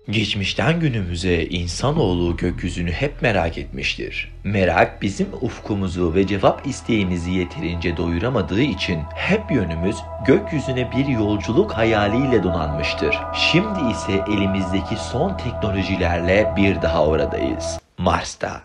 Geçmişten günümüze insanoğlu gökyüzünü hep merak etmiştir. Merak bizim ufkumuzu ve cevap isteğimizi yeterince doyuramadığı için hep yönümüz gökyüzüne bir yolculuk hayaliyle donanmıştır. Şimdi ise elimizdeki son teknolojilerle bir daha oradayız. Mars'ta.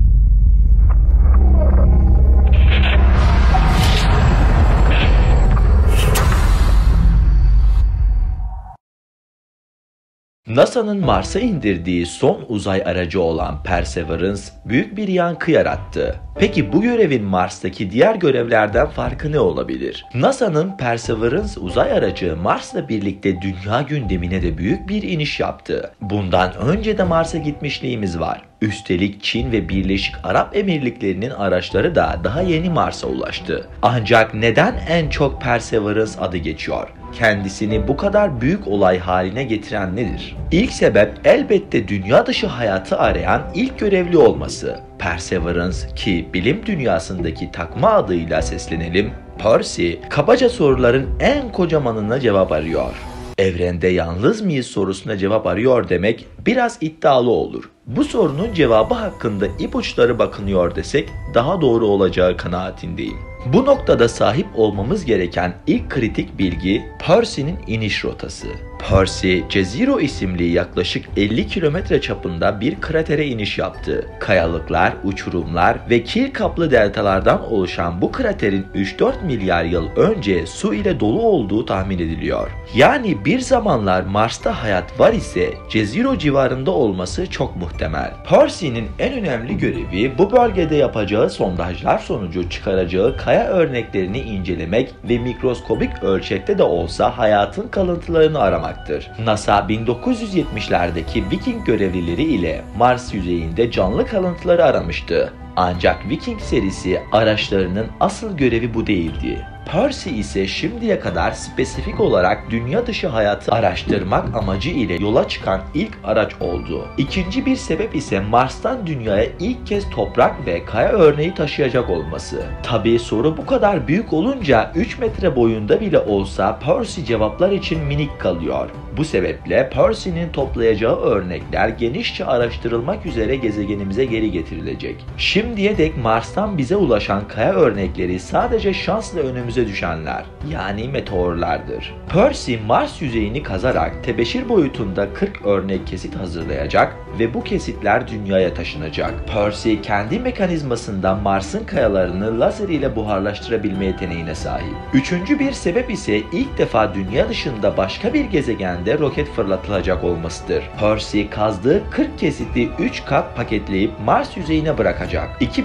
NASA'nın Mars'a indirdiği son uzay aracı olan Perseverance büyük bir yankı yarattı. Peki bu görevin Mars'taki diğer görevlerden farkı ne olabilir? NASA'nın Perseverance uzay aracı Mars'la birlikte dünya gündemine de büyük bir iniş yaptı. Bundan önce de Mars'a gitmişliğimiz var. Üstelik Çin ve Birleşik Arap Emirlikleri'nin araçları da daha yeni Mars'a ulaştı. Ancak neden en çok Perseverance adı geçiyor? Kendisini bu kadar büyük olay haline getiren nedir? İlk sebep elbette dünya dışı hayatı arayan ilk görevli olması. Perseverance, ki bilim dünyasındaki takma adıyla seslenelim, Percy, kabaca soruların en kocamanına cevap arıyor. Evrende yalnız mıyız sorusuna cevap arıyor demek biraz iddialı olur. Bu sorunun cevabı hakkında ipuçları bakınıyor desek daha doğru olacağı kanaatindeyim. Bu noktada sahip olmamız gereken ilk kritik bilgi Percy'nin iniş rotası. Percy, Jezero isimli yaklaşık 50 kilometre çapında bir kratere iniş yaptı. Kayalıklar, uçurumlar ve kil kaplı deltalardan oluşan bu kraterin 3-4 milyar yıl önce su ile dolu olduğu tahmin ediliyor. Yani bir zamanlar Mars'ta hayat var ise Jezero civarında olması çok muhtemel. Percy'nin en önemli görevi bu bölgede yapacağı sondajlar sonucu çıkaracağı kaya örneklerini incelemek ve mikroskobik ölçekte de olsa hayatın kalıntılarını aramaktır. NASA 1970'lerdeki Viking görevlileri ile Mars yüzeyinde canlı kalıntıları aramıştı. Ancak Viking serisi araçlarının asıl görevi bu değildi. Percy ise şimdiye kadar spesifik olarak dünya dışı hayatı araştırmak amacı ile yola çıkan ilk araç oldu. İkinci bir sebep ise Mars'tan dünyaya ilk kez toprak ve kaya örneği taşıyacak olması. Tabii soru bu kadar büyük olunca 3 metre boyunda bile olsa Percy cevaplar için minik kalıyor. Bu sebeple Percy'nin toplayacağı örnekler genişçe araştırılmak üzere gezegenimize geri getirilecek. Şimdiye dek Mars'tan bize ulaşan kaya örnekleri sadece şansla önümüze düşenler, yani meteorlardır. Percy Mars yüzeyini kazarak tebeşir boyutunda 40 örnek kesit hazırlayacak ve bu kesitler dünyaya taşınacak. Percy kendi mekanizmasında Mars'ın kayalarını lazer ile buharlaştırabilme yeteneğine sahip. Üçüncü bir sebep ise ilk defa dünya dışında başka bir gezegende roket fırlatılacak olmasıdır. Percy kazdığı 40 kesiti 3 kat paketleyip Mars yüzeyine bırakacak.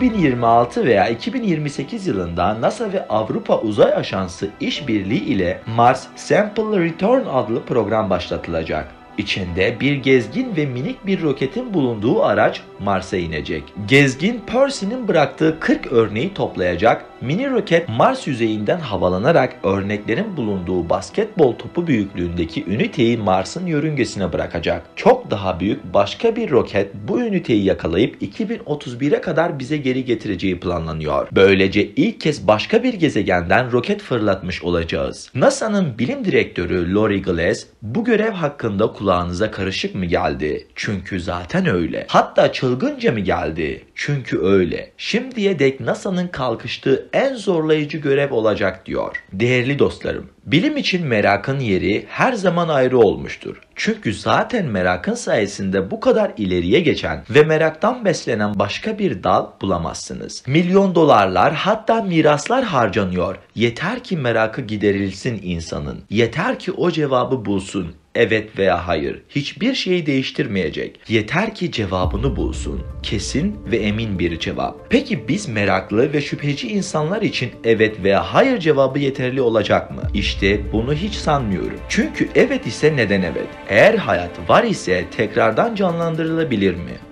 2026 veya 2028 yılında NASA ve Avrupa Uzay Ajansı işbirliği ile Mars Sample Return adlı program başlatılacak. İçinde bir gezgin ve minik bir roketin bulunduğu araç Mars'a inecek. Gezgin Percy'nin bıraktığı 40 örneği toplayacak, mini roket Mars yüzeyinden havalanarak örneklerin bulunduğu basketbol topu büyüklüğündeki üniteyi Mars'ın yörüngesine bırakacak. Çok daha büyük başka bir roket bu üniteyi yakalayıp 2031'e kadar bize geri getireceği planlanıyor. Böylece ilk kez başka bir gezegenden roket fırlatmış olacağız. NASA'nın bilim direktörü Lori Glass bu görev hakkında kulağınıza karışık mı geldi? Çünkü zaten öyle. Hatta çılgınca mı geldi? Çünkü öyle. Şimdiye dek NASA'nın kalkıştığı en zorlayıcı görev olacak diyor. Değerli dostlarım, bilim için merakın yeri her zaman ayrı olmuştur. Çünkü zaten merakın sayesinde bu kadar ileriye geçen ve meraktan beslenen başka bir dal bulamazsınız. Milyon dolarlar, hatta miraslar harcanıyor. Yeter ki merakı giderilsin insanın. Yeter ki o cevabı bulsun. Evet veya hayır. Hiçbir şeyi değiştirmeyecek. Yeter ki cevabını bulsun. Kesin ve emin bir cevap. Peki biz meraklı ve şüpheci insanlar için evet veya hayır cevabı yeterli olacak mı? İşte bunu hiç sanmıyorum. Çünkü evet ise neden evet? Eğer hayat var ise tekrardan canlandırılabilir mi?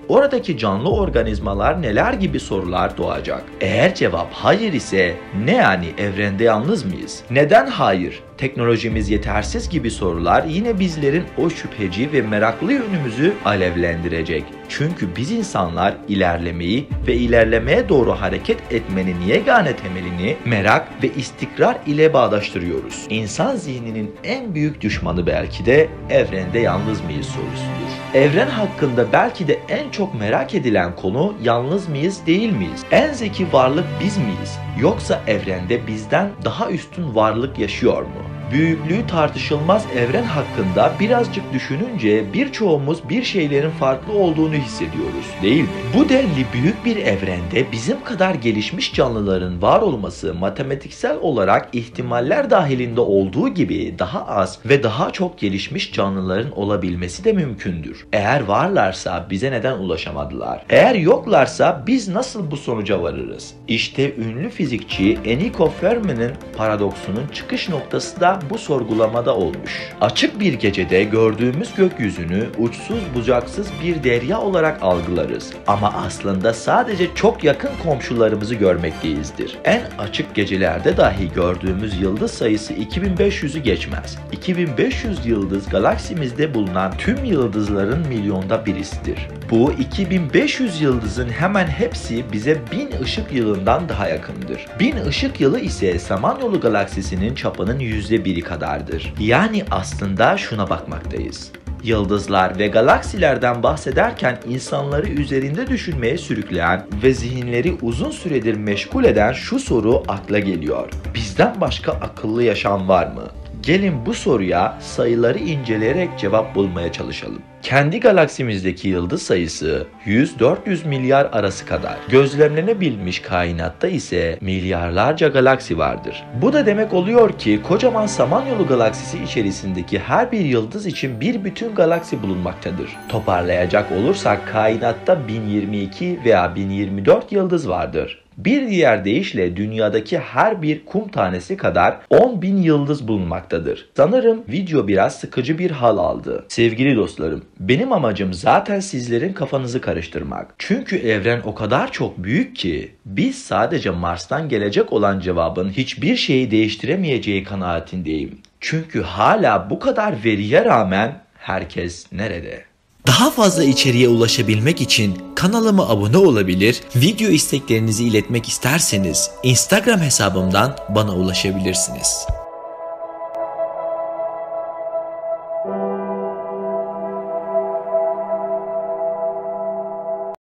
Oradaki canlı organizmalar neler gibi sorular doğacak. Eğer cevap hayır ise ne yani, evrende yalnız mıyız? Neden hayır? Teknolojimiz yetersiz gibi sorular yine bizlerin o şüpheci ve meraklı yönümüzü alevlendirecek. Çünkü biz insanlar ilerlemeyi ve ilerlemeye doğru hareket etmenin yegane temelini merak ve istikrar ile bağdaştırıyoruz. İnsan zihninin en büyük düşmanı belki de evrende yalnız mıyız sorusudur. Evren hakkında belki de en çok merak edilen konu yalnız mıyız, değil miyiz? En zeki varlık biz miyiz? Yoksa evrende bizden daha üstün varlık yaşıyor mu? Büyüklüğü tartışılmaz evren hakkında birazcık düşününce birçoğumuz bir şeylerin farklı olduğunu hissediyoruz, değil mi? Bu denli büyük bir evrende bizim kadar gelişmiş canlıların var olması matematiksel olarak ihtimaller dahilinde olduğu gibi daha az ve daha çok gelişmiş canlıların olabilmesi de mümkündür. Eğer varlarsa bize neden ulaşamadılar? Eğer yoklarsa biz nasıl bu sonuca varırız? İşte ünlü fizikçi Enrico Fermi'nin paradoksunun çıkış noktası da bu sorgulamada olmuş. Açık bir gecede gördüğümüz gökyüzünü uçsuz bucaksız bir derya olarak algılarız. Ama aslında sadece çok yakın komşularımızı görmekteyizdir. En açık gecelerde dahi gördüğümüz yıldız sayısı 2500'ü geçmez. 2500 yıldız galaksimizde bulunan tüm yıldızların milyonda birisidir. Bu 2500 yıldızın hemen hepsi bize 1000 ışık yılından daha yakındır. 1000 ışık yılı ise Samanyolu galaksisinin çapının %1'i kadardır. Yani aslında şuna bakmaktayız. Yıldızlar ve galaksilerden bahsederken insanları üzerinde düşünmeye sürükleyen ve zihinleri uzun süredir meşgul eden şu soru akla geliyor. Bizden başka akıllı yaşam var mı? Gelin bu soruya sayıları inceleyerek cevap bulmaya çalışalım. Kendi galaksimizdeki yıldız sayısı 100-400 milyar arası kadar. Gözlemlenebilmiş kainatta ise milyarlarca galaksi vardır. Bu da demek oluyor ki kocaman Samanyolu galaksisi içerisindeki her bir yıldız için bir bütün galaksi bulunmaktadır. Toparlayacak olursak kainatta 1022 veya 1024 yıldız vardır. Bir diğer deyişle dünyadaki her bir kum tanesi kadar 10.000 yıldız bulunmaktadır. Sanırım video biraz sıkıcı bir hal aldı. Sevgili dostlarım, benim amacım zaten sizlerin kafanızı karıştırmak. Çünkü evren o kadar çok büyük ki biz sadece Mars'tan gelecek olan cevabın hiçbir şeyi değiştiremeyeceği kanaatindeyim. Çünkü hala bu kadar veriye rağmen herkes nerede? Daha fazla içeriğe ulaşabilmek için kanalıma abone olabilir, video isteklerinizi iletmek isterseniz Instagram hesabımdan bana ulaşabilirsiniz.